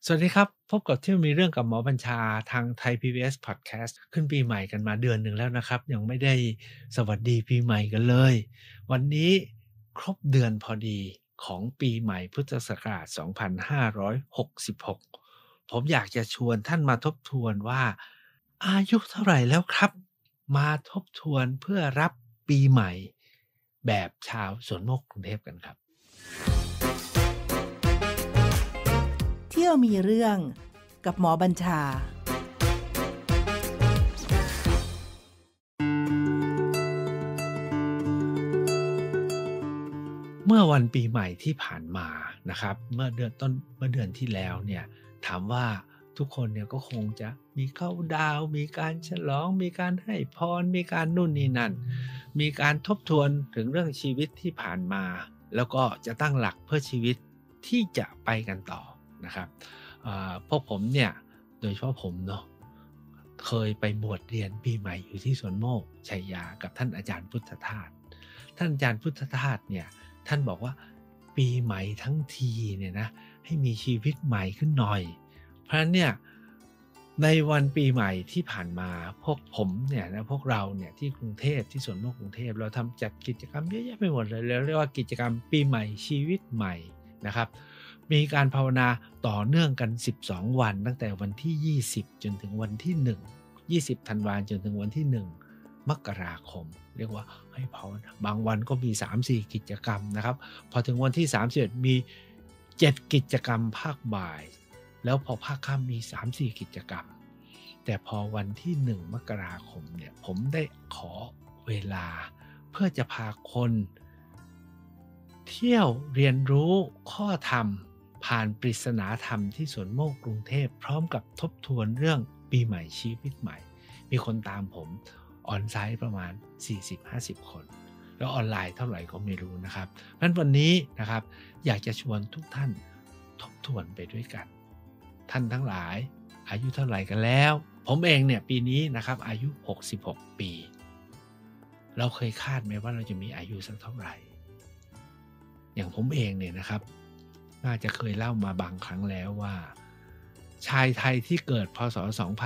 สวัสดีครับพบกับเที่ยวมีเรื่องกับหมอบัญชาทางไทย PBS Podcast ขึ้นปีใหม่กันมาเดือนหนึ่งแล้วนะครับยังไม่ได้สวัสดีปีใหม่กันเลยวันนี้ครบเดือนพอดีของปีใหม่พุทธศักราช2566ผมอยากจะชวนท่านมาทบทวนว่าอายุเท่าไหร่แล้วครับมาทบทวนเพื่อรับปีใหม่แบบชาวสวนโมกกรุงเทพกันครับเที่ยวมีเรื่องกับหมอบัญชาเมื่อวันปีใหม่ที่ผ่านมานะครับเมื่อเดือนที่แล้วเนี่ยถามว่าทุกคนเนี่ยก็คงจะมีเข้าดาวน์มีการฉลองมีการให้พรมีการนู่นนี่นั่นมีการทบทวนถึงเรื่องชีวิตที่ผ่านมาแล้วก็จะตั้งหลักเพื่อชีวิตที่จะไปกันต่อนะครับพวกผมเนี่ยโดยเฉพาะผมเนาะเคยไปบวชเรียนปีใหม่อยู่ที่สวนโมกชัยยากับท่านอาจารย์พุทธทาสท่านอาจารย์พุทธทาสเนี่ยท่านบอกว่าปีใหม่ทั้งทีเนี่ยนะให้มีชีวิตใหม่ขึ้นหน่อยเพราะฉะนั้นเนี่ยในวันปีใหม่ที่ผ่านมาพวกผมเนี่ยนะพวกเราเนี่ยที่กรุงเทพที่สวนโมกกรุงเทพเราจัดกิจกรรมเยอะแยะไปหมดเลยเรียกว่ากิจกรรมปีใหม่ชีวิตใหม่นะครับมีการภาวนาต่อเนื่องกัน12วันตั้งแต่วันที่20จนถึงวันที่20ธันวาคมจนถึงวันที่1มกราคมเรียกว่าให้ภาวนาบางวันก็มี 3-4 กิจกรรมนะครับพอถึงวันที่31มี7กิจกรรมภาคบ่ายแล้วพอภาคค่ำมี 3-4 กิจกรรมแต่พอวันที่1มกราคมเนี่ยผมได้ขอเวลาเพื่อจะพาคนเที่ยวเรียนรู้ข้อธรรมผ่านปริศนาธรรมที่สวนโมกกรุงเทพพร้อมกับทบทวนเรื่องปีใหม่ชีวิตใหม่มีคนตามผมออนไซต์ประมาณ 40-50 คนแล้วออนไลน์เท่าไหร่ก็ไม่รู้นะครับเพราะฉะนั้นวันนี้นะครับอยากจะชวนทุกท่านทบทวนไปด้วยกันท่านทั้งหลายอายุเท่าไหร่กันแล้วผมเองเนี่ยปีนี้นะครับอายุ66ปีเราเคยคาดไหมว่าเราจะมีอายุสักเท่าไหร่อย่างผมเองเนี่ยนะครับน่าจะเคยเล่ามาบางครั้งแล้วว่าชายไทยที่เกิดพ.ศ.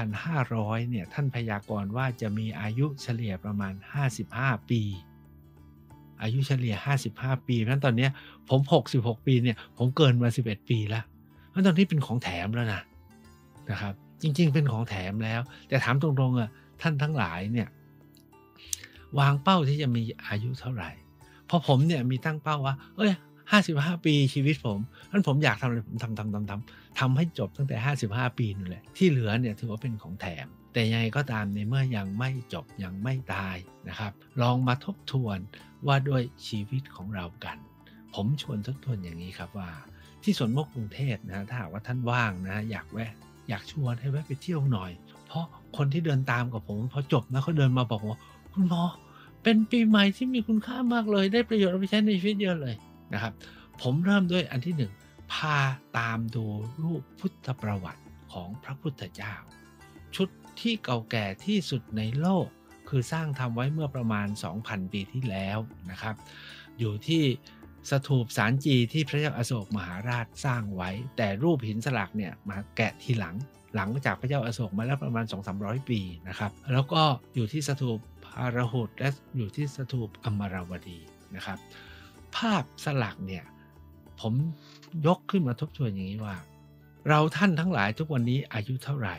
2500เนี่ยท่านพยากรณ์ว่าจะมีอายุเฉลี่ยประมาณ55ปีอายุเฉลี่ย55ปีเพราะฉะนั้นตอนนี้ผม66ปีเนี่ยผมเกินมา11ปีแล้วเพราะตอนนี้เป็นของแถมแล้วนะครับจริงๆเป็นของแถมแล้วแต่ถามตรงๆอ่ะท่านทั้งหลายเนี่ยวางเป้าที่จะมีอายุเท่าไหร่เพราะผมเนี่ยมีตั้งเป้าว่า55ปีชีวิตผมงั้นผมอยากทำอะไรผมทำให้จบตั้งแต่55ปีนั่นแหละที่เหลือเนี่ยถือว่าเป็นของแถมแต่ยังไงก็ตามในเมื่อยังไม่จบยังไม่ตายนะครับลองมาทบทวนว่าด้วยชีวิตของเรากันผมชวนทบทวนอย่างนี้ครับว่าที่สวนโมกกรุงเทพนะถ้าหากว่าท่านว่างนะอยากชวนให้แวะไปเที่ยวหน่อยเพราะคนที่เดินตามกับผมพอจบนะเขาเดินมาบอกว่าคุณหมอเป็นปีใหม่ที่มีคุณค่ามากเลยได้ประโยชน์เอาไปใช้ในชีวิตเยอะเลยนะครับผมเริ่มด้วยอันที่1พาตามดูรูปพุทธประวัติของพระพุทธเจ้าชุดที่เก่าแก่ที่สุดในโลกคือสร้างทำไว้เมื่อประมาณ 2,000 ปีที่แล้วนะครับอยู่ที่สถูปสารจีที่พระเจ้าอโศกมหาราชสร้างไว้แต่รูปหินสลักเนี่ยมาแกะทีหลังจากพระเจ้าอโศกมาแล้วประมาณ 200-300 ปีนะครับแล้วก็อยู่ที่สถูปพาราหุตและอยู่ที่สถูปอมรวดีนะครับภาพสลักเนี่ยผมยกขึ้นมาทบทวนอย่างนี้ว่าเราท่านทั้งหลายทุกวันนี้อายุเท่าไหร่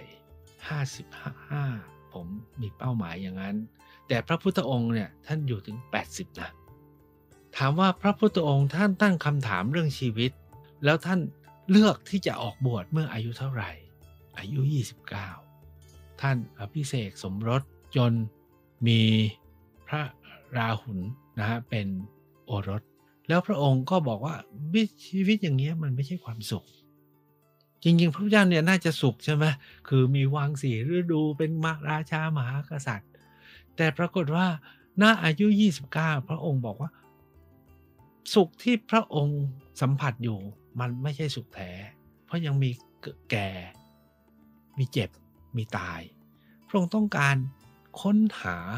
55ผมมีเป้าหมายอย่างนั้นแต่พระพุทธองค์เนี่ยท่านอยู่ถึง80นะถามว่าพระพุทธองค์ท่านตั้งคำถามเรื่องชีวิตแล้วท่านเลือกที่จะออกบวชเมื่ออายุเท่าไหร่อายุ29ท่านอภิเษกสมรสจนมีพระราหุลนะฮะเป็นโอรสแล้วพระองค์ก็บอกว่าชีวิตอย่างเงี้ยมันไม่ใช่ความสุขจริงๆพระพุทธเจ้าเนี่ยน่าจะสุขใช่ไหมคือมีวัง4ฤดูเป็นราชามหากษัตริย์แต่ปรากฏว่าณอายุ29พระองค์บอกว่าสุขที่พระองค์สัมผัสอยู่มันไม่ใช่สุขแท้เพราะยังมีแก่มีเจ็บมีตายพระองค์ต้องการค้นหา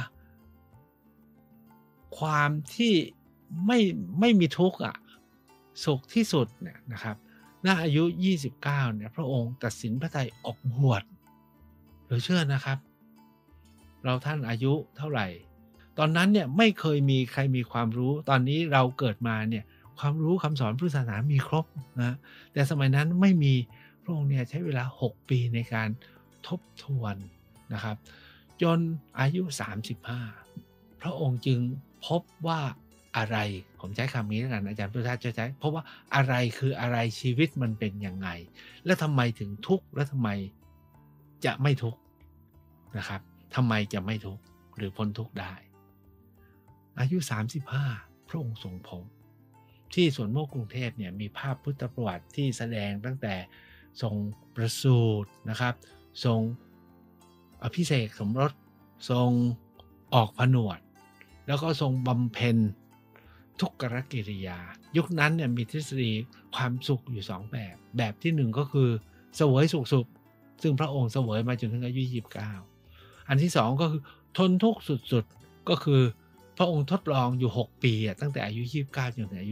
ความที่ไม่มีทุกข์สุขที่สุดเนี่ยนะครับณอายุ29เนี่ยพระองค์ตัดสินพระทัยออกบวชเหลือเชื่อนะครับเราท่านอายุเท่าไหร่ตอนนั้นเนี่ยไม่เคยมีใครมีความรู้ตอนนี้เราเกิดมาเนี่ยความรู้คำสอนพุทธศาสนามีครบนะแต่สมัยนั้นไม่มีพระองค์เนี่ยใช้เวลา6ปีในการทบทวนนะครับจนอายุ35พระองค์จึงพบว่าอะไรผมใช้คำนี้แล้วกันอาจารย์พุทธทาสจะใช้เพราะว่าอะไรคืออะไรชีวิตมันเป็นยังไงและทำไมถึงทุกข์และทำไมจะไม่ทุกข์นะครับทำไมจะไม่ทุกข์หรือพ้นทุกข์ได้อายุ35พระองค์ทรงพบที่สวนโมกกรุงเทพเนี่ยมีภาพพุทธประวัติที่แสดงตั้งแต่ทรงประสูตินะครับทรงอภิเษกสมรสทรงออกผนวดแล้วก็ทรงบำเพ็ญทุกขกิริยายุคนั้นเนี่ยมีทฤษฎีความสุขอยู่2แบบที่1ก็คือเสวยสุขซึ่งพระองค์เสวยมาจนถึงอายุ29อันที่2ก็คือทนทุกข์สุดๆก็คือพระองค์ทดลองอยู่6ปีตั้งแต่อายุ29จนถึงอายุ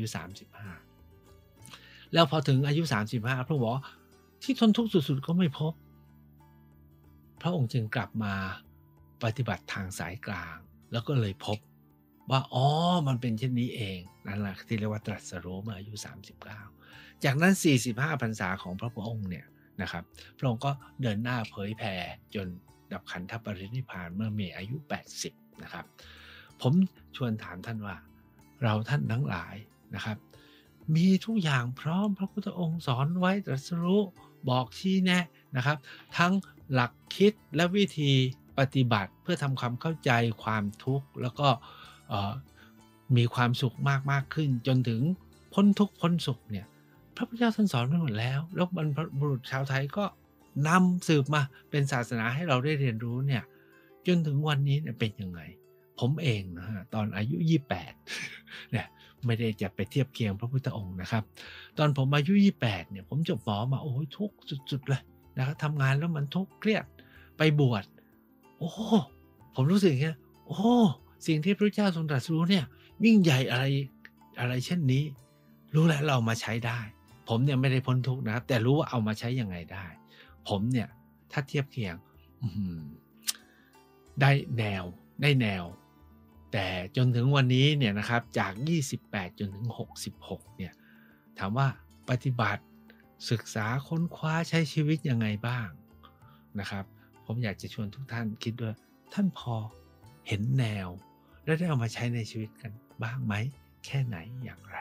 35แล้วพอถึงอายุ35พระองค์บอกที่ทนทุกข์สุดๆก็ไม่พบพระองค์จึงกลับมาปฏิบัติทางสายกลางแล้วก็เลยพบว่ามันเป็นเช่นนี้เองนั่นแหละที่เรียกว่าตรัสรู้เมื่ออายุ39จากนั้น45พรรษาของพระองค์เนี่ยนะครับพระองค์ก็เดินหน้าเผยแผ่จนดับขันธปรินิพพานเมื่อมีอายุ80นะครับผมชวนถามท่านว่าเราท่านทั้งหลายนะครับมีทุกอย่างพร้อมพระพุทธองค์สอนไว้ตรัสรู้บอกชี้แนะนะครับทั้งหลักคิดและวิธีปฏิบัติเพื่อทำความเข้าใจความทุกข์แล้วก็มีความสุขมากขึ้นจนถึงพ้นทุกข์พ้นสุขเนี่ยพระพุทธเจ้าท่านสอนไว้หมดแล้วบรรพบุรุษชาวไทยก็นำสืบมาเป็นศาสนาให้เราได้เรียนรู้เนี่ยจนถึงวันนี้เนี่ยเป็นยังไงผมเองนะฮะตอนอายุ28เนี่ยไม่ได้จะไปเทียบเคียงพระพุทธองค์นะครับตอนผมอายุ28เนี่ยผมจบหมอมาโอ้ยทุกข์สุดๆเลยนะครับทำงานแล้วมันทุกข์เครียดไปบวชผมรู้สึกอย่างเงี้ยสิ่งที่พระเจ้าทรงตรัสรู้เนี่ยยิ่งใหญ่อะไรเช่นนี้รู้แล้วเรามาใช้ได้ผมเนี่ยไม่ได้พ้นทุกข์นะครับแต่รู้ว่าเอามาใช้ยังไงได้ผมเนี่ยถ้าเทียบเคียงได้แนวแต่จนถึงวันนี้เนี่ยนะครับจาก28จนถึง66เนี่ยถามว่าปฏิบัติศึกษาค้นคว้าใช้ชีวิตยังไงบ้างนะครับผมอยากจะชวนทุกท่านคิดด้วยท่านพอเห็นแนวและได้เอามาใช้ในชีวิตกันบ้างไหมแค่ไหนอย่างไร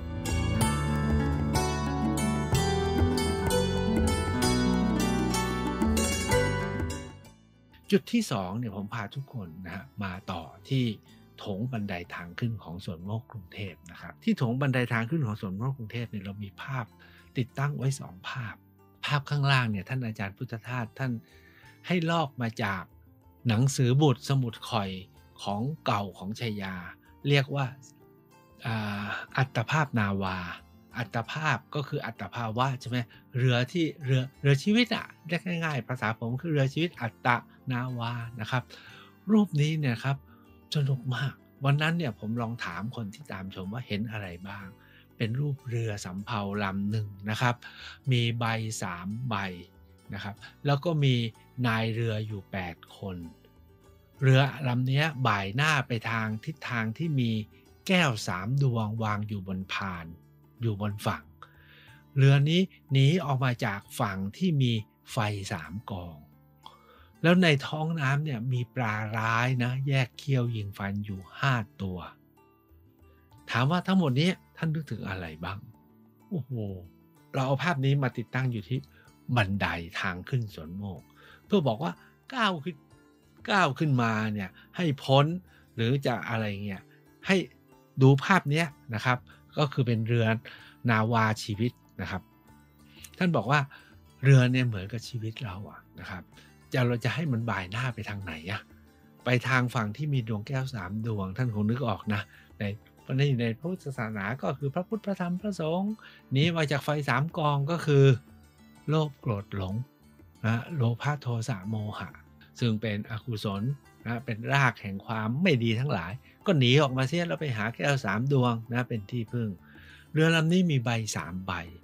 จุดที่2เนี่ยผมพาทุกคนนะฮะมาต่อที่โถงบันไดทางขึ้นของสวนโมกกรุงเทพนะครับที่โถงบันไดทางขึ้นของสวนโมกกรุงเทพเนี่ยเรามีภาพติดตั้งไว้2ภาพข้างล่างเนี่ยท่านอาจารย์พุทธทาสท่านให้ลอกมาจากหนังสือบุตรสมุดข่อยของเก่าของชัยยาเรียกว่าอัตภาพนาวาอัตภาพก็คืออัตภาวะใช่ไหมเรือชีวิตเรียกง่ายๆภาษาผมคือเรือชีวิตอัตนาวานะครับรูปนี้เนี่ยครับสนุกมากวันนั้นเนี่ยผมลองถามคนที่ตามชมว่าเห็นอะไรบ้างเป็นรูปเรือสำเภาลำหนึ่งนะครับมีใบ3ใบนะครับแล้วก็มีนายเรืออยู่8คนเรือลำนี้บ่ายหน้าไปทางทิศทางที่มีแก้ว3ดวงวางอยู่บนพานอยู่บนฝั่งเรือนี้หนีออกมาจากฝั่งที่มีไฟ3กองแล้วในท้องน้ำเนี่ยมีปลาร้ายนะแยกเขี้ยวยิงฟันอยู่5ตัวถามว่าทั้งหมดนี้ท่านนึกถึงอะไรบ้างโอ้โหเราเอาภาพนี้มาติดตั้งอยู่ที่บันไดทางขึ้นสวนโมกเพื่อบอกว่าก้าวขึ้นมาเนี่ยให้พ้นหรือจะอะไรเงี้ยให้ดูภาพนี้นะครับก็คือเป็นเรือนาวาชีวิตนะครับท่านบอกว่าเรือเนี่ยเหมือนกับชีวิตเรานะครับเราจะให้มันบ่ายหน้าไปทางไหนไปทางฝั่งที่มีดวงแก้ว3ดวงท่านคงนึกออกนะในพุทธศาสนาก็คือพระพุทธพระธรรมพระสงฆ์หนีมาจากไฟ3กองก็คือโลภโกรธหลงนะโลภะโทสะโมหะซึ่งเป็นอกุศลนะเป็นรากแห่งความไม่ดีทั้งหลายก็หนีออกมาเสียแล้วไปหาแก้ว3ดวงนะเป็นที่พึ่งเรือลำนี้มีใบ3ใบ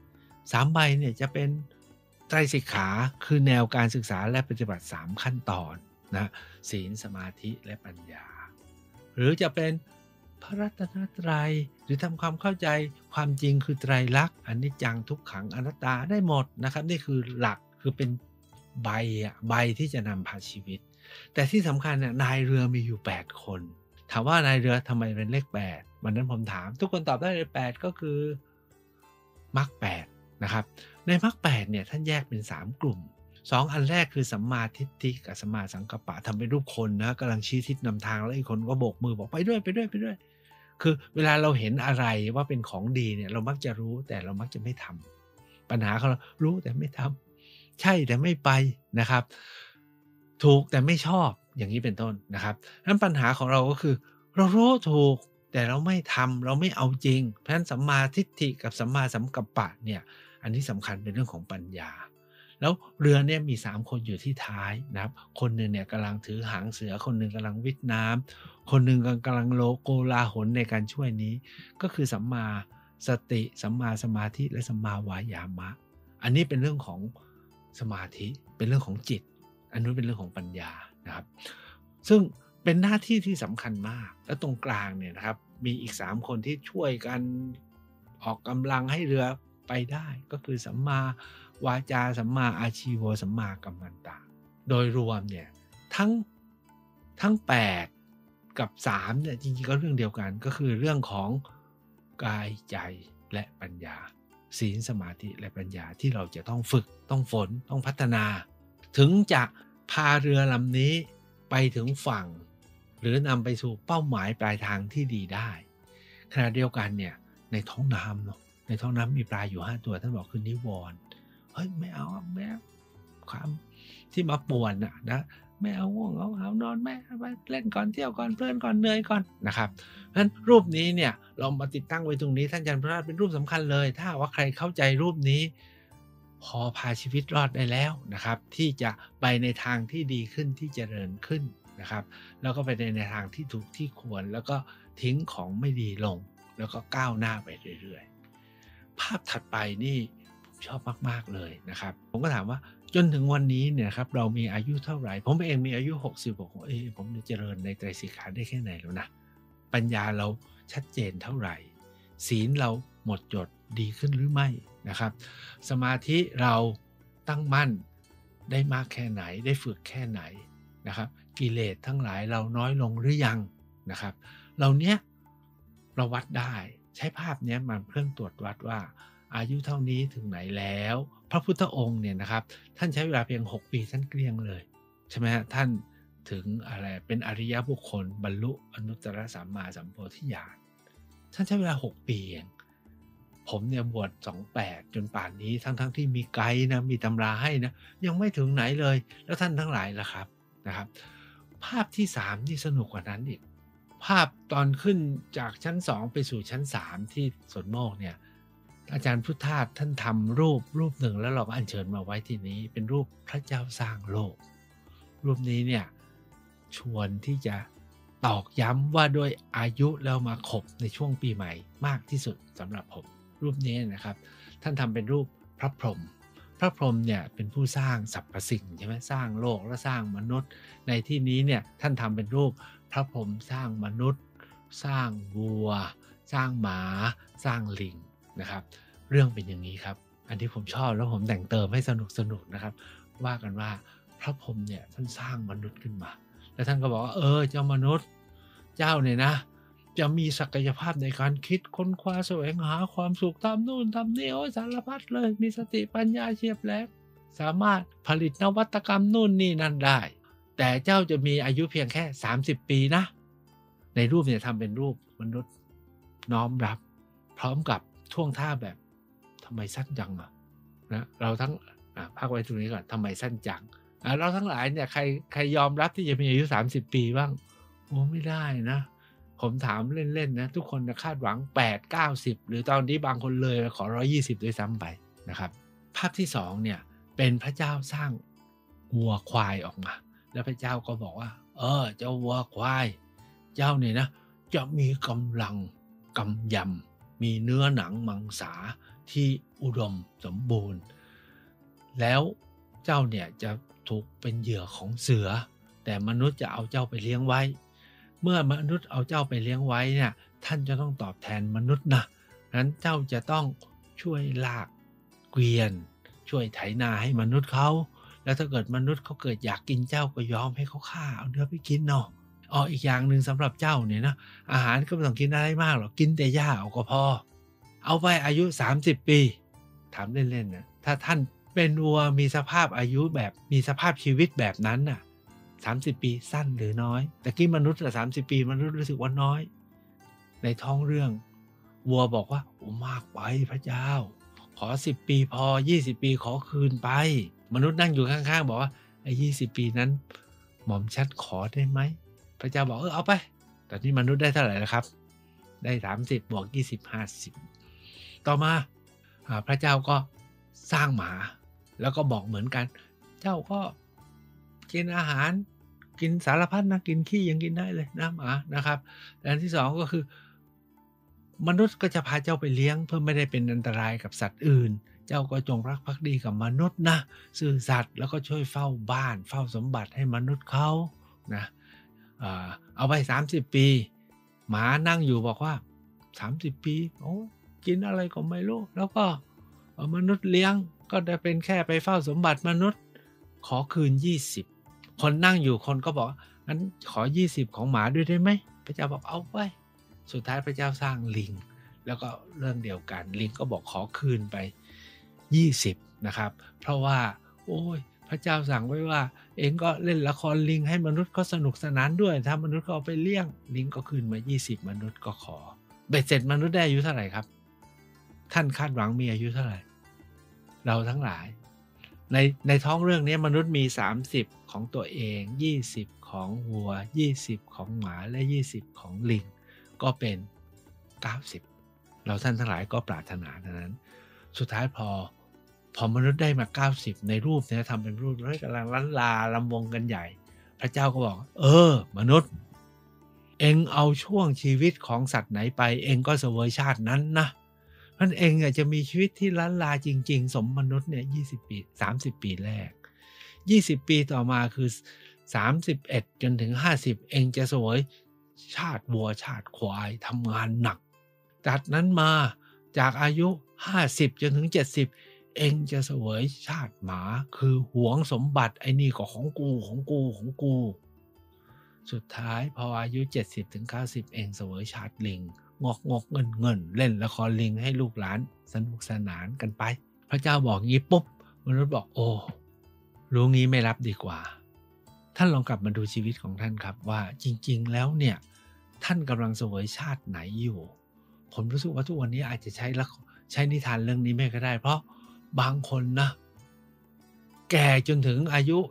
3 ใบเนี่ยจะเป็นไตรสิกขาคือแนวการศึกษาและปฏิบัติ3ขั้นตอนนะศีลสมาธิและปัญญาหรือจะเป็นพระรัตนตรัยหรือทำความเข้าใจความจริงคือไตรลักษณ์อนิจจังทุกขังอนัตตาได้หมดนะครับนี่คือหลักคือเป็นใบที่จะนำพาชีวิตแต่ที่สำคัญเนี่ยนายเรือมีอยู่8คนถามว่านายเรือทำไมเป็นเลข8วันนั้นผมถามทุกคนตอบได้เลย8ก็คือมรรค8นะครับในมรรค8เนี่ยท่านแยกเป็น3กลุ่ม2อันแรกคือสัมมาทิฏฐิกับสัมมาสังกัปปะทำเป็นรูปคนนะกำลังชี้ทิศนำทางแล้วอีกคนก็โบกมือบอกไปด้วยคือเวลาเราเห็นอะไรว่าเป็นของดีเนี่ยเรามักจะรู้แต่เรามักจะไม่ทำปัญหาของเรารู้แต่ไม่ทำใช่แต่ไม่ไปนะครับถูกแต่ไม่ชอบอย่างนี้เป็นต้นนะครับนั้นปัญหาของเราก็คือเรารู้ถูกแต่เราไม่ทำเราไม่เอาจริงเพราะฉะนั้นสัมมาทิฏฐิกับสัมมาสังกัปปะเนี่ยอันนี้สำคัญเป็นเรื่องของปัญญาแล้วเรือเนี่ยมี3คนอยู่ที่ท้ายนะครับคนหนึ่งเนี่ยกำลังถือหางเสือคนหนึ่งกำลังวิทน้ำคนหนึ่งกำลังโกลาหลในการช่วยนี้ก็คือสัมมาสติสัมมาสมาธิและสัมมาวายามะอันนี้เป็นเรื่องของสมาธิเป็นเรื่องของจิตอันนู้นเป็นเรื่องของปัญญานะครับซึ่งเป็นหน้าที่ที่สำคัญมากและตรงกลางเนี่ยนะครับมีอีก3คนที่ช่วยกันออกกำลังให้เรือไปได้ก็คือสัมมาวาจาสัมมาอาชีโวสัมมากัมมันตะโดยรวมเนี่ยทั้ง8กับ3เนี่ยจริงๆก็เรื่องเดียวกันก็คือเรื่องของกายใจและปัญญาศีลสมาธิและปัญญาที่เราจะต้องฝึกต้องฝนต้องพัฒนาถึงจะพาเรือลำนี้ไปถึงฝั่งหรือนำไปสู่เป้าหมายปลายทางที่ดีได้ขณะเดียวกันเนี่ยในท้องน้ำเนาะในท้องน้ำมีปลาอยู่5ตัวท่านบอกคือนิวรณ์เฮ้ยไม่เอาแม่ความที่มาป่วนนะไม่เอาง่วงเอานอนแม่ไปเล่นก่อนเที่ยวก่อนเพลินก่อนเหนื่อยก่อนนะครับเพราะฉะนั้นรูปนี้เนี่ยเรามาติดตั้งไว้ตรงนี้ท่านอาจารย์พระราชเป็นรูปสำคัญเลยถ้าว่าใครเข้าใจรูปนี้พอพาชีวิตรอดได้แล้วนะครับที่จะไปในทางที่ดีขึ้นที่เจริญขึ้นนะครับแล้วก็ไปในทางที่ถูกที่ควรแล้วก็ทิ้งของไม่ดีลงแล้วก็ก้าวหน้าไปเรื่อยๆภาพถัดไปนี่ผมชอบมากๆเลยนะครับผมก็ถามว่าจนถึงวันนี้เนี่ยครับเรามีอายุเท่าไหร่ผมเองมีอายุ60บอกว่าผมเจริญในไตรสิกขาได้แค่ไหนแล้วนะปัญญาเราชัดเจนเท่าไหร่ศีลเราหมดจดดีขึ้นหรือไม่นะครับสมาธิเราตั้งมั่นได้มากแค่ไหนได้ฝึกแค่ไหนนะครับกิเลสทั้งหลายเราน้อยลงหรือยังนะครับเราเนี้ยเราวัดได้ใช้ภาพนี้มาเครื่องตรวจวัดว่าอายุเท่านี้ถึงไหนแล้วพระพุทธองค์เนี่ยนะครับท่านใช้เวลาเพียง6 ปีท่านเกลี้ยงเลยใช่ไหมฮะท่านถึงอะไรเป็นอริยบุคคลบรรลุอนุตตรสัมมาสัมโพธิญาณท่านใช้เวลา6 ปีเองผมเนี่ยบวช28จนป่านนี้ทั้งที่มีไกด์นะมีตำราให้นะยังไม่ถึงไหนเลยแล้วท่านทั้งหลายล่ะครับนะครับภาพที่3ที่สนุกกว่านั้นอีกภาพตอนขึ้นจากชั้น2ไปสู่ชั้น3ที่สวนโมกเนี่ยอาจารย์พุทธาสท่านทำรูปหนึ่งแล้วเราก็อัญเชิญมาไว้ที่นี้เป็นรูปพระเจ้าสร้างโลกรูปนี้เนี่ยชวนที่จะตอกย้ำว่าด้วยอายุแล้วมาขบในช่วงปีใหม่มากที่สุดสำหรับผมรูปนี้นะครับท่านทำเป็นรูปพระพรหมเนี่ยเป็นผู้สร้างสรรพสิ่งใช่ไหมสร้างโลกและสร้างมนุษย์ในที่นี้เนี่ยท่านทำเป็นรูปพระพรหมสร้างมนุษย์สร้างวัวสร้างหมาสร้างลิงนะครับเรื่องเป็นอย่างนี้ครับอันที่ผมชอบแล้วผมแต่งเติมให้สนุกนะครับว่ากันว่าพระพรหมเนี่ยท่านสร้างมนุษย์ขึ้นมาแล้วท่านก็บอกว่าเจ้ามนุษย์เจ้าเนี่ยนะจะมีศักยภาพในการคิดค้นคว้าแสวงหาความสุขทำนู่นทำนี่สารพัดเลยมีสติปัญญาเฉียบแหลมสามารถผลิตนวัตกรรมนู่นนี่นั่นได้แต่เจ้าจะมีอายุเพียงแค่30 ปีนะในรูปเนี่ยทำเป็นรูปมนุษย์น้อมรับพร้อมกับท่วงท่าแบบทำไมสั้นจังนะเราทั้งพักไว้ตรงนี้ก่อนทำไมสั้นจังเราทั้งหลายเนี่ยใครยอมรับที่จะมีอายุ30 ปีบ้างโอ้ไม่ได้นะผมถามเล่นๆนะทุกคนจะคาดหวัง8 90หรือตอนนี้บางคนเลยขอ120ด้วยซ้ำไปนะครับภาพที่2เนี่ยเป็นพระเจ้าสร้างวัวควายออกมาแล้วพระเจ้าก็บอกว่าเจ้าวัวควายเจ้าเนี่ยนะจะมีกำลังกำยำมีเนื้อหนังมังสาที่อุดมสมบูรณ์แล้วเจ้าเนี่ยจะถูกเป็นเหยื่อของเสือแต่มนุษย์จะเอาเจ้าไปเลี้ยงไว้เมื่อมนุษย์เอาเจ้าไปเลี้ยงไว้เนี่ยท่านจะต้องตอบแทนมนุษย์นะนั้นเจ้าจะต้องช่วยลากเกวียนช่วยไถนาให้มนุษย์เขาแล้วถ้าเกิดมนุษย์เขาเกิดอยากกินเจ้าก็ยอมให้เขาฆ่าเอาเนื้อไปกินเนาะอีกอย่างหนึ่งสำหรับเจ้าเนี่ยนะอาหารก็ไม่ต้องกินอะไรมากหรอกกินแต่หญ้าเอาก็พอเอาไปอายุ30 ปีถามเล่นๆนะถ้าท่านเป็นวัวมีสภาพอายุแบบมีสภาพชีวิตแบบนั้นน่ะ30 ปีสั้นหรือน้อยแต่กี้มนุษย์30 ปีมนุษย์รู้สึกว่าน้อยในท้องเรื่องวัวบอกว่าโอ้มากไปพระเจ้าขอ10 ปีพอ20 ปีขอคืนไปมนุษย์นั่งอยู่ข้างๆบอกว่าไอ้20 ปีนั้นหม่อมชัดขอได้ไหมพระเจ้าบอกเอาไปแต่นี่มนุษย์ได้เท่าไหร่แล้วครับได้30บวก20 50ต่อมาพระเจ้าก็สร้างหมาแล้วก็บอกเหมือนกันเจ้าก็กินอาหารกินสารพัดนะกินขี้ยังกินได้เลยนะหมานะครับอันที่สองก็คือมนุษย์ก็จะพาเจ้าไปเลี้ยงเพื่อไม่ได้เป็นอันตรายกับสัตว์อื่นเจ้าก็จงรักภักดีกับมนุษย์นะซื่อสัตย์แล้วก็ช่วยเฝ้าบ้านเฝ้าสมบัติให้มนุษย์เขานะเอาไป30 ปีหมานั่งอยู่บอกว่า30 ปีโอ้กินอะไรก็ไม่รู้แล้วก็มนุษย์เลี้ยงก็ได้เป็นแค่ไปเฝ้าสมบัติมนุษย์ขอคืน20คนนั่งอยู่คนก็บอกงั้นขอ20ของหมาด้วยได้ไหมพระเจ้าบอกเอาไปสุดท้ายพระเจ้าสร้างลิงแล้วก็เรื่องเดียวกันลิงก็บอกขอคืนไป20นะครับเพราะว่าโอ้ยพระเจ้าสั่งไว้ว่าเองก็เล่นละครลิงให้มนุษย์เขาสนุกสนานด้วยถ้ามนุษย์ก็เอาไปเลี้ยงลิงก็คืนมา20มนุษย์ก็ขอเบ็ดเสร็จมนุษย์ได้อายุเท่าไหร่ครับท่านคาดหวังมีอายุเท่าไหร่เราทั้งหลายในท้องเรื่องนี้มนุษย์มี30ของตัวเอง20ของวัว20ของหมาและ20ของลิงก็เป็น90เราท่านทั้งหลายก็ปรารถนานั้นสุดท้ายพอมนุษย์ได้มา90ในรูปเนี่ยทำเป็นรูปแล้วกำลังล้านลาลำวงกันใหญ่พระเจ้าก็บอกมนุษย์เอ็งเอาช่วงชีวิตของสัตว์ไหนไปเอ็งก็เสวยชาตินั้นนะนั่นเองจะมีชีวิตที่ล้านลาจริงๆสมมนุษย์เนี่ย20 ปี30 ปีแรก20 ปีต่อมาคือ31จนถึง50เองจะเสวยชาติวัวชาติควายทำงานหนักจากนั้นมาจากอายุ50จนถึง70เองจะเสวยชาติหมาคือหวงสมบัติไอ้นี่ก็ของกูสุดท้ายพออายุ70ถึง90เองเสวยชาติลิงงกเงินเล่นละครลิงให้ลูกหลานสนุกสนานกันไปพระเจ้าบอกงี้ปุ๊บมนุษย์บอกโอ้รู้งี้ไม่รับดีกว่าท่านลองกลับมาดูชีวิตของท่านครับว่าจริงๆแล้วเนี่ยท่านกำลังเสวยชาติไหนอยู่ผมรู้สึกว่าทุกวันนี้อาจจะใช้นิทานเรื่องนี้ไม่ก็ได้เพราะบางคนนะแก่จนถึงอายุ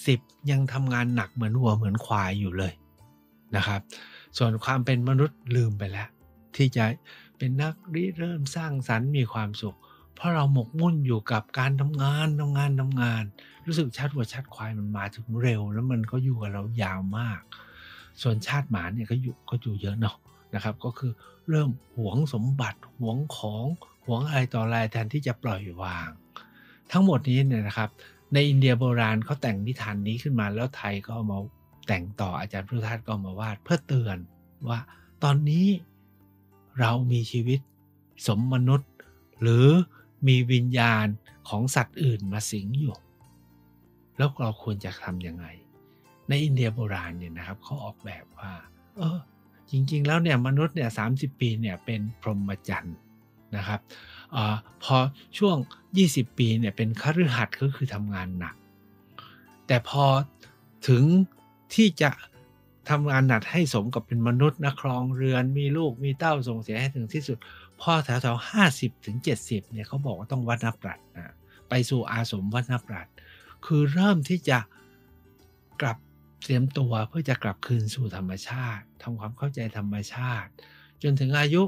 70ยังทำงานหนักเหมือนวัวเหมือนควายอยู่เลยนะครับส่วนความเป็นมนุษย์ลืมไปแล้วที่จะเป็นนักริเริ่มสร้างสรรค์มีความสุขเพราะเราหมกมุ่นอยู่กับการทำงานรู้สึกชาติวัวชาติควายมันมาถึงเร็วแล้วมันก็อยู่กับเรายาวมากส่วนชาติหมาเนี่ยก็อยู่เยอะเนาะนะครับก็คือเริ่มหวงสมบัติหวงของหวงอะไรต่ออะไรแทนที่จะปล่อยวางทั้งหมดนี้เนี่ยนะครับในอินเดียโบราณเขาแต่งนิทานนี้ขึ้นมาแล้วไทยก็เอามาแต่งต่ออาจารย์พุทธทาสก็มาวาดเพื่อเตือนว่าตอนนี้เรามีชีวิตสมมนุษย์หรือมีวิญญาณของสัตว์อื่นมาสิงอยู่แล้วเราควรจะทำยังไงในอินเดียโบราณเนี่ยนะครับเขาออกแบบว่าจริงๆแล้วเนี่ยมนุษย์เนี่ย30 ปีเนี่ยเป็นพรหมจรรย์นะครับพอช่วง20 ปีเนี่ยเป็นคฤหัสถ์ก็คือทำงานหนักแต่พอถึงที่จะทำงานหนักให้สมกับเป็นมนุษย์นะครองเรือนมีลูกมีเต้าส่งเสียให้ถึงที่สุดพอแถวๆ50ถึง70เนี่ยเขาบอกว่าต้องวัณปรัชนะไปสู่อาสมวัณปรัชคือเริ่มที่จะกลับเตรียมตัวเพื่อจะกลับคืนสู่ธรรมชาติทำความเข้าใจธรรมชาติจนถึงอายุ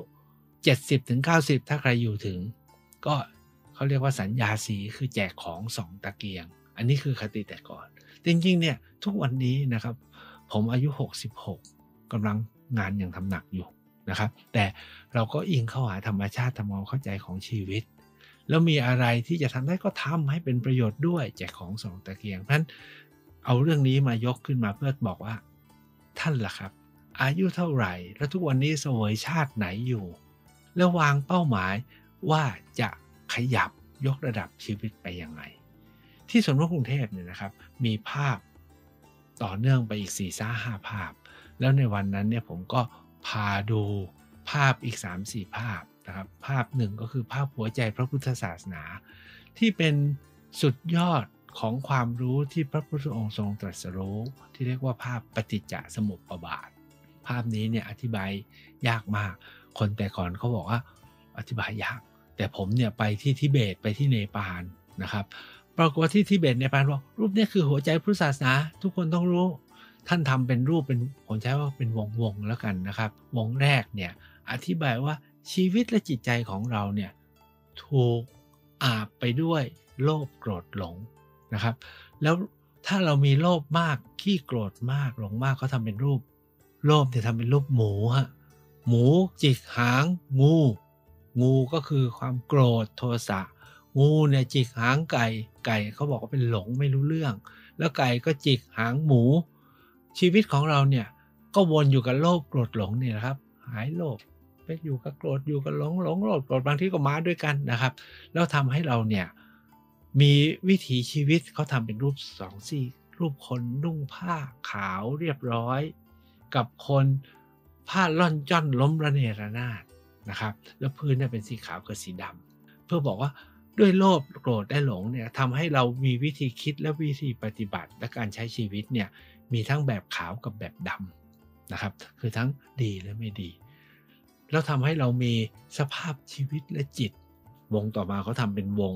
70ถึง90ถ้าใครอยู่ถึงก็เขาเรียกว่าสัญญาสีคือแจกของ2 ตะเกียงอันนี้คือคติแต่ก่อนจริงๆเนี่ยทุกวันนี้นะครับผมอายุ66กำลังงานยังทำหนักอยู่นะครับแต่เราก็อิงเข้าหาธรรมชาติทำความเข้าใจของชีวิตแล้วมีอะไรที่จะทำได้ก็ทำให้เป็นประโยชน์ด้วยแจกของส่องตะเกียงเพราะฉะนั้นเอาเรื่องนี้มายกขึ้นมาเพื่อบอกว่าท่านล่ะครับอายุเท่าไหร่แล้วทุกวันนี้เสวยชาติไหนอยู่แล้ววางเป้าหมายว่าจะขยับยกระดับชีวิตไปยังไงที่สวนนกกรุงเทพเนี่ยนะครับมีภาพต่อเนื่องไปอีก4-5 ภาพแล้วในวันนั้นเนี่ยผมก็พาดูภาพอีก 3-4 ภาพนะครับภาพหนึ่งก็คือภาพหัวใจพระพุทธศาสนาที่เป็นสุดยอดของความรู้ที่พระพุทธองค์ทรงตรัสรู้ที่เรียกว่าภาพปฏิจจสมุปบาทภาพนี้เนี่ยอธิบายยากมากคนแต่ก่อนเขาบอกว่าอธิบายยากแต่ผมเนี่ยไปที่ทิเบตไปที่เนปาลนะครับปรากฏว่าที่ทิเบตเนปาลบอกรูปนี้คือหัวใจพุทธศาสนาทุกคนต้องรู้ท่านทำเป็นรูปเป็นผมใช้ว่าเป็นวงแล้วกันนะครับวงแรกเนี่ยอธิบายว่าชีวิตและจิตใจของเราเนี่ยถูกอาบไปด้วยโลภโกรธหลงนะครับแล้วถ้าเรามีโลภมากขี้โกรธมากหลงมากเขาทำเป็นรูปโลภเนี่ยทำเป็นรูปหมูฮะหมูจิกหางงูก็คือความโกรธโทสะงูเนี่ยจิกหางไก่เขาบอกว่าเป็นหลงไม่รู้เรื่องแล้วไก่ก็จิกหางหมูชีวิตของเราเนี่ยก็วนอยู่กับโลภโกรธหลงเนี่ยนะครับหายโลภไปอยู่กับโกรธอยู่กับหลงโลภโกรธบางทีก็มาด้วยกันนะครับแล้วทำให้เราเนี่ยมีวิถีชีวิตเขาทำเป็นรูป2 ซี่รูปคนนุ่งผ้าขาวเรียบร้อยกับคนผ้าล่อนจ้อนล้มระเนระนาดนะครับแล้วพื้นเนี่ยเป็นสีขาวกับสีดำเพื่อบอกว่าด้วยโลภโกรธและหลงเนี่ยทำให้เรามีวิธีคิดและวิธีปฏิบัติและการใช้ชีวิตเนี่ยมีทั้งแบบขาวกับแบบดำนะครับคือทั้งดีและไม่ดีแล้วทำให้เรามีสภาพชีวิตและจิตวงต่อมาเขาทำเป็นวง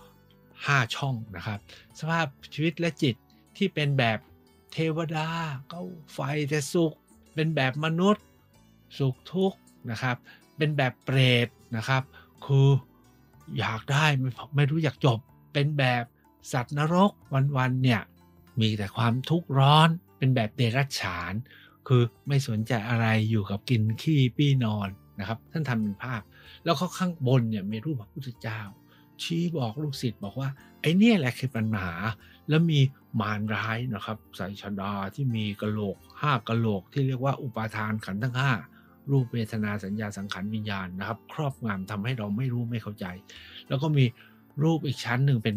5 ช่องนะครับสภาพชีวิตและจิตที่เป็นแบบเทวดาเขาไฟแต่สุขเป็นแบบมนุษย์สุขทุกข์นะครับเป็นแบบเปรตนะครับคืออยากได้ไม่รู้อยากจบเป็นแบบสัตว์นรกวันๆเนี่ยมีแต่ความทุกข์ร้อนเป็นแบบเดรัจฉานคือไม่สนใจอะไรอยู่กับกินขี้ปี้นอนนะครับท่านทำเป็นภาพแล้วก็ข้างบนเนี่ยมีรูปพระพุทธเจ้าชี้บอกลูกศิษย์บอกว่าไอ้เนี่ยแหละคือปัญหาแล้วมีมารร้ายนะครับใส่ชฎาที่มีกะโหลก5กะโหลกที่เรียกว่าอุปาทานขันธ์ทั้ง5รูปเวทนาสัญญาสังขารวิญญาณนะครับครอบงำทำให้เราไม่รู้ไม่เข้าใจแล้วก็มีรูปอีกชั้นหนึ่งเป็น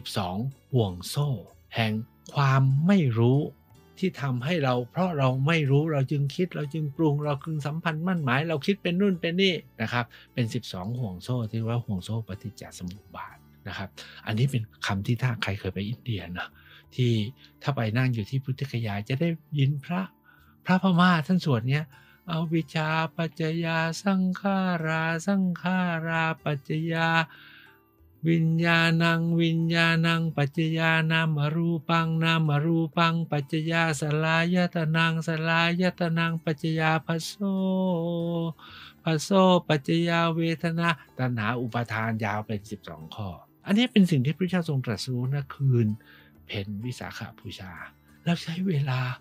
12ห่วงโซ่แห่งความไม่รู้ที่ทำให้เราเพราะเราไม่รู้เราจึงคิดเราจึงปรุงเราจึงสัมพันธ์มั่นหมายเราคิดเป็นนู่นเป็นนี่นะครับเป็น12ห่วงโซ่ที่ว่าห่วงโซ่ปฏิจจสมุปบาทนะครับอันนี้เป็นคำที่ถ้าใครเคยไปอินเดียนะที่ถ้าไปนั่งอยู่ที่พุทธคยาจะได้ยินพระพม่าท่านสวดเนี้ยอวิชชาปัจจยาสังขาราปัจจยาวิญญาณังปัจจยานามรูปังปัจจยาสลายตนังปัจจยาภัสโสปัจจยาเวทนาตัณหาอุปาทานยาวเป็น12ข้ออันนี้เป็นสิ่งที่พระเจ้าทรงตรัสรู้ณคืนเพ็ญวิสาขบูชาแล้วใช้เวลา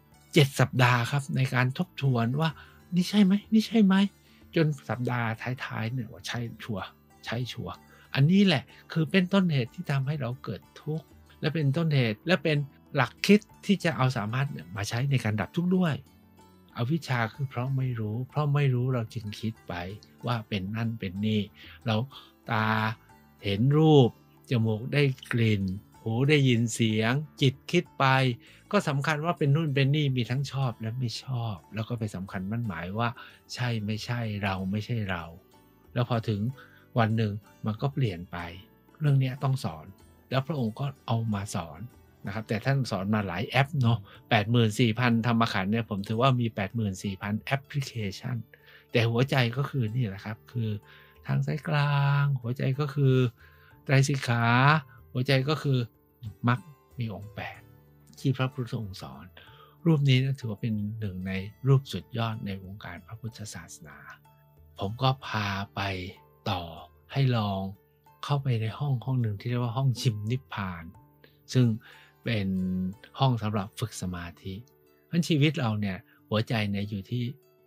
7 สัปดาห์ครับในการทบทวนว่านี่ใช่ไหมจนสัปดาห์ท้ายๆเนี่ยว่าใช่ชัวร์อันนี้แหละคือเป็นต้นเหตุที่ทำให้เราเกิดทุกข์และเป็นต้นเหตุและเป็นหลักคิดที่จะเอาสามารถมาใช้ในการดับทุกข์ด้วยอวิชชาคือเพราะไม่รู้เราจึงคิดไปว่าเป็นนั่นเป็นนี่เราตาเห็นรูปจมูกได้กลิ่นหูได้ยินเสียงจิตคิดไปก็สำคัญว่าเป็นนู่นเป็นนี่มีทั้งชอบและไม่ชอบแล้วก็ไปสำคัญมั่นหมายว่าใช่ไม่ใช่เราไม่ใช่เราแล้วพอถึงวันหนึ่งมันก็เปลี่ยนไปเรื่องนี้ต้องสอนแล้วพระองค์ก็เอามาสอนนะครับแต่ท่านสอนมาหลายแอปเนาะ 84,000 ธรรมขันธ์เนี่ยผมถือว่ามี 84,000 แอปพลิเคชันแต่หัวใจก็คือนี่แหละครับคือทางสายกลางหัวใจก็คือไตรสิกขาหัวใจก็คือมรรคมีองค์8ที่พระพุทธองค์สอนรูปนี้นะถือว่าเป็นหนึ่งในรูปสุดยอดในวงการพระพุทธศาสนาผมก็พาไปต่อให้ลองเข้าไปในห้องหนึ่งที่เรียกว่าห้องชิมนิพพานซึ่งเป็นห้องสำหรับฝึกสมาธิเพราะชีวิตเราเนี่ยหัวใจเนี่ยอยู่ที่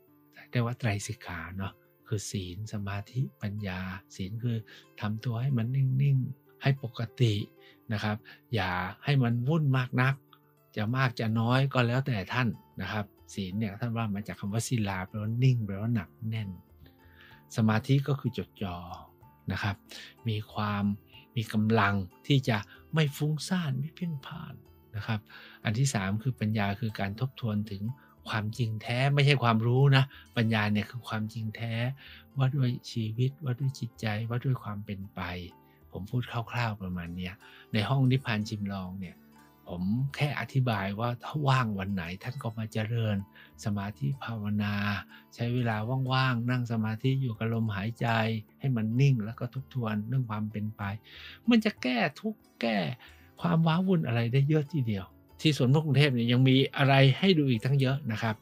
เรียกว่าไตรสิกขาเนาะคือศีลสมาธิปัญญาศีลคือทำตัวให้มันนิ่งๆให้ปกตินะครับอย่าให้มันวุ่นมากนักจะมากจะน้อยก็แล้วแต่ท่านนะครับศีลเนี่ยท่านว่ามาจากคำว่าศิลาแปลว่านิ่งแปลว่าหนักแน่นสมาธิก็คือจดจ่อนะครับมีกำลังที่จะไม่ฟุ้งซ่านไม่เพ่นพ่านนะครับอันที่3คือปัญญาคือการทบทวนถึงความจริงแท้ไม่ใช่ความรู้นะปัญญาเนี่ยคือความจริงแท้ว่าด้วยชีวิตว่าด้วยจิตใจว่าด้วยความเป็นไปผมพูดคร่าวๆประมาณนี้ในห้องนิพพานชิมลองเนี่ยผมแค่อธิบายว่าถ้าว่างวันไหนท่านก็มาเจริญสมาธิภาวนาใช้เวลาว่างๆนั่งสมาธิอยู่กับลมหายใจให้มันนิ่งแล้วก็ทบทวนเรื่องความเป็นไปมันจะแก้ทุกข์แก้ความว้าวุ่นอะไรได้เยอะทีเดียวที่สวนนกกรุงเทพเนี่ยยังมีอะไรให้ดูอีกทั้งเยอะนะครับ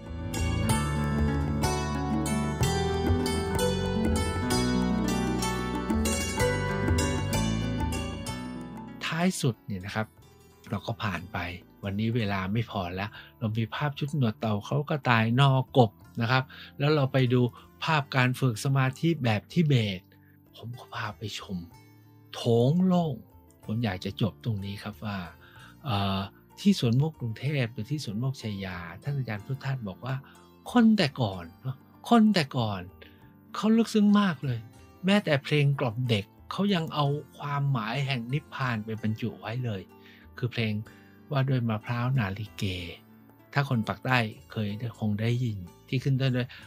ท้ายสุดเนี่ยนะครับเราก็ผ่านไปวันนี้เวลาไม่พอแล้วเรามีภาพชุดหนวดเต่าเขากระต่ายนอกบนะครับแล้วเราไปดูภาพการฝึกสมาธิแบบทิเบตผมก็พาไปชมโถงโล่งผมอยากจะจบตรงนี้ครับว่าที่สวนโมกกรุงเทพหรือที่สวนโมกชัยยาท่านอาจารย์พุทธทาสบอกว่าคนแต่ก่อนเขาลึกซึ้งมากเลยแม้แต่เพลงกล่อมเด็กเขายังเอาความหมายแห่งนิพพานไปบรรจุไว้เลยคือเพลงว่าด้วยมะพร้าวนาลิเกถ้าคนปากใต้คงได้ยินที่ขึ้นต้นด้วย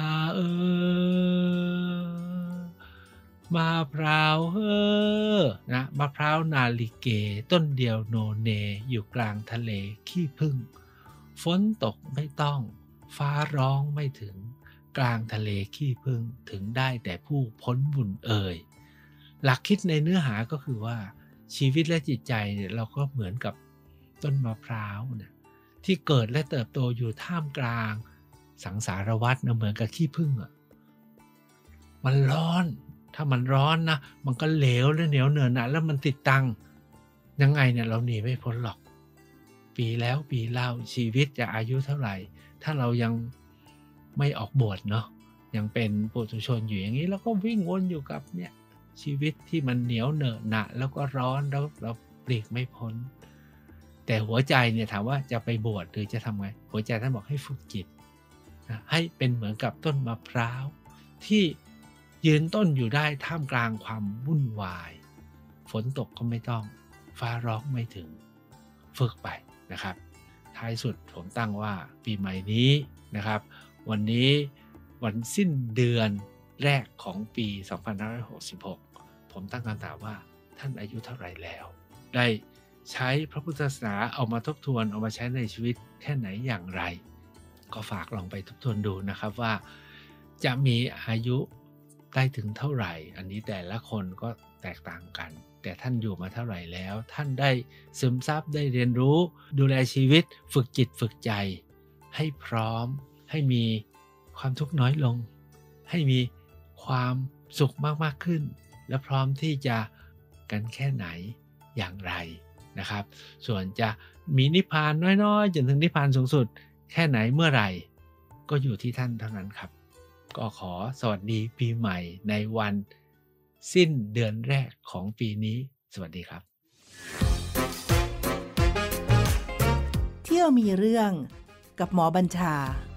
มะพร้าวนะมะพร้าวนาลิเกต้นเดียวโนเนอยู่กลางทะเลขี้ผึ้งฝนตกไม่ต้องฟ้าร้องไม่ถึงกลางทะเลขี้ผึ้งถึงได้แต่ผู้พ้นบุญเอ่ยหลักคิดในเนื้อหาก็คือว่าชีวิตและจิตใจเนี่ยเราก็เหมือนกับต้นมะพร้าวเนี่ยที่เกิดและเติบโตอยู่ท่ามกลางสังสารวัฏนะเหมือนกับขี้ผึ้งอ่ะมันร้อนถ้ามันร้อนนะมันก็เหลวและเหนียวเหนอะหนะแล้วมันติดตังยังไงเนี่ยเราหนีไม่พ้นหรอกปีแล้วปีเล่าชีวิตจะอายุเท่าไหร่ถ้าเรายังไม่ออกบวชเนาะยังเป็นปุถุชนอยู่อย่างนี้แล้วก็วิ่งวนอยู่กับเนี่ยชีวิตที่มันเหนียวเหนอะหนะแล้วก็ร้อนแล้วเราปลีกไม่พ้นแต่หัวใจเนี่ยถามว่าจะไปบวชหรือจะทำไงหัวใจท่านบอกให้ฝึกจิตนะให้เป็นเหมือนกับต้นมะพร้าวที่ยืนต้นอยู่ได้ท่ามกลางความวุ่นวายฝนตกก็ไม่ต้องฟ้าร้องไม่ถึงฝึกไปนะครับท้ายสุดผมตั้งว่าปีใหม่นี้นะครับวันนี้วันสิ้นเดือนแรกของปี2566ผมตั้งคำถามว่าท่านอายุเท่าไหร่แล้วได้ใช้พระพุทธศาสนาเอามาทบทวนเอามาใช้ในชีวิตแค่ไหนอย่างไรก็ฝากลองไปทบทวนดูนะครับว่าจะมีอายุได้ถึงเท่าไหร่อันนี้แต่ละคนก็แตกต่างกันแต่ท่านอยู่มาเท่าไหร่แล้วท่านได้ซึมซับได้เรียนรู้ดูแลชีวิตฝึกจิตฝึกใจให้พร้อมให้มีความทุกข์น้อยลงให้มีความสุขมากๆขึ้นและพร้อมที่จะกันแค่ไหนอย่างไรนะครับส่วนจะมีนิพพานน้อยๆจนถึงนิพพานสูงสุดแค่ไหนเมื่อไหร่ก็อยู่ที่ท่านเท่านั้นครับก็ขอสวัสดีปีใหม่ในวันสิ้นเดือนแรกของปีนี้สวัสดีครับเที่ยวมีเรื่องกับหมอบัญชา